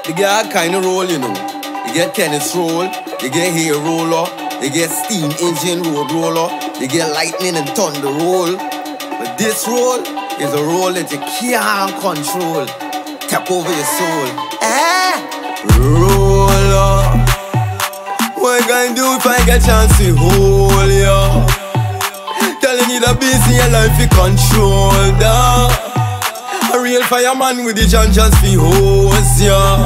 They get all kind of roll, you know. You get tennis roll, you get hair roller, you get steam engine road roller, you get lightning and thunder roll. But this roll is a roll that you can't control. Tap over your soul. Roller. What I gonna do if I get a chance to hold ya? Telling you the beast in your life you control that. A real fireman with the chances fi hose ya.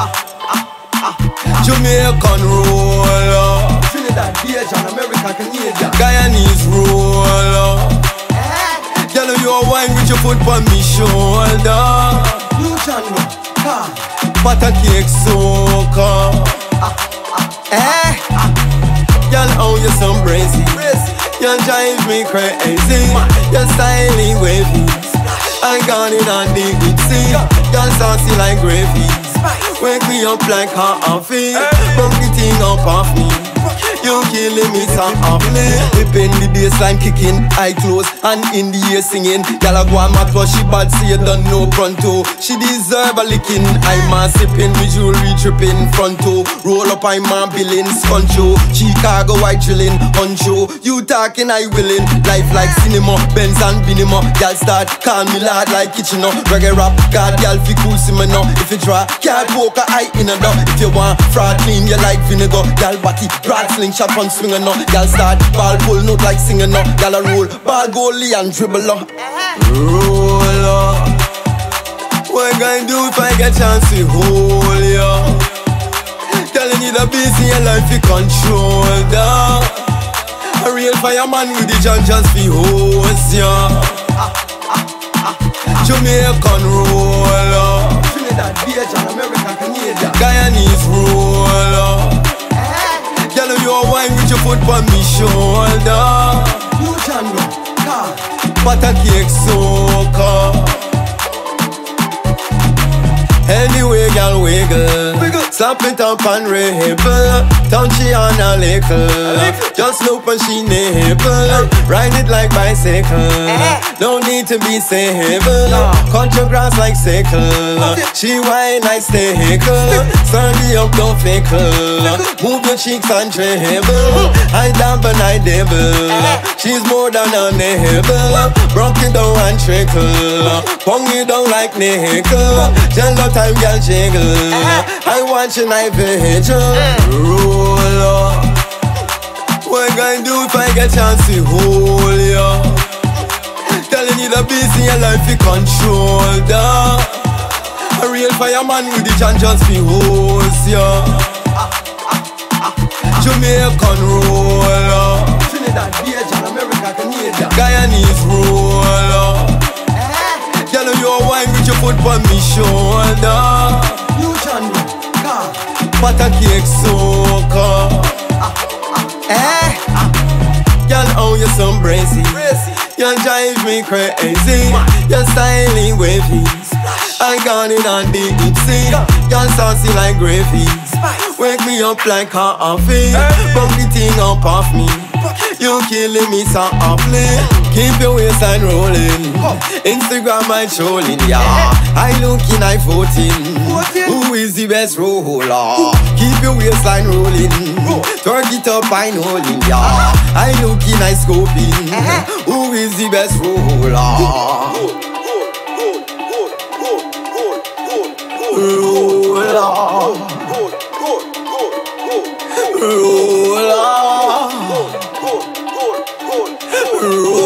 Jamaican roller, Trinidad, Bajan, America, Canadian, Guyanese roller. Girl, you a wine with your foot on me shoulder. Blue channel, butter cake soaker. Girl, oh you some brazy. You drive me crazy. Your styling wavy. I got it on the sea. Girl saucy like gravy. Wake me up like coffee. Bump the thing up off me. You killing me softly. Whipping the bassline kicking, eye closed and in the ear singing. Girl a go a mat but she bad so you don't know pronto. She deserve a licking. I'm a sipping with jewelry tripping fronto. Roll up I'm a billing sconcho. Chicago white drilling honcho. You talking I willing. Life like cinema, Benz and Binima. Girl start call me lad like Kitchener. Reggae rap, God girl fi cool simmer. If you try, can't poke a eye in a door. If you want fraud clean you like vinegar. Girl body, broad sling shot on swinger no. Girl start ball pull note like singer no. Girl a roll, ball goalie and dribble up. Roller. What I gonna do if I get a chance to hold ya? Telling you the beast in your life you control that. A real fireman with the chances fi hose ya. Jamaican roller, Trinidad, Bajan, America, Canadian, Guyanese roller. Girl, you a wine with your foot on me shoulder. Blue channel, butter cake soaker. Anyway, girl, wiggle. Slap it up and ripple. Touch it on a little. Just look when she nipple. Ride it like bicycle. No need to be stable. Cut your grass like sickle. She whine like stickle. Sturdy up, don't fickle. Move your cheeks and dribble. I damp and I dibble. She's more than a nibble. Broke it down and trickle. Pong it down like nickel. Jello time, girl, jiggle. I watch your night vigil. Roller. What I gonna do if I get a chance to hold ya? Telling you the beast in your life you control that. A real fireman with the chances fi hose ya. Jamaican roller, Trinidad, Bajan, America, Canadian, Guyanese roller. Girl, you a wine with your foot on me shoulder. Blue channel, butter cake soaker. Girl, oh you some brazy. You drive me crazy. Your styling wavy. I got it on the sea. Girl saucy like gravy. Wake me up like coffee. Bump the thing up off me. You killing me softly. Keep your waistline rolling. Instagram I trolling, yeah. I looking, I voting. Who is the best roller? Keep your waistline rolling. Twerk it up, I knowing, yeah. I looking, I scoping. Who is the best roller? Roller.